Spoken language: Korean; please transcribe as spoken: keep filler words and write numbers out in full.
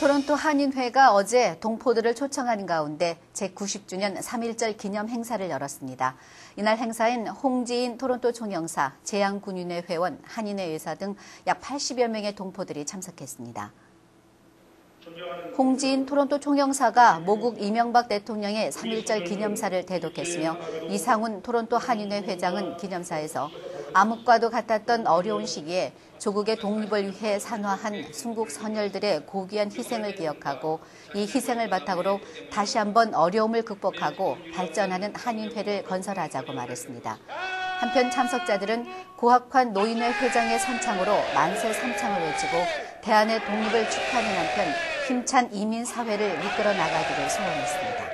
토론토 한인회가 어제 동포들을 초청하는 가운데 제구십 주년 삼일절 기념 행사를 열었습니다. 이날 행사엔 홍지인 토론토 총영사, 재향군인회 회원, 한인회 의사 등 약 팔십여 명의 동포들이 참석했습니다. 홍지인 토론토 총영사가 모국 이명박 대통령의 삼일절 기념사를 대독했으며 이상훈 토론토 한인회 회장은 기념사에서 암흑과도 같았던 어려운 시기에 조국의 독립을 위해 산화한 순국 선열들의 고귀한 희생을 기억하고 이 희생을 바탕으로 다시 한번 어려움을 극복하고 발전하는 한인회를 건설하자고 말했습니다. 한편 참석자들은 고학환 노인회 회장의 선창으로 만세 삼창을 외치고 대한의 독립을 축하하는 한편 힘찬 이민사회를 이끌어 나가기를 소원했습니다.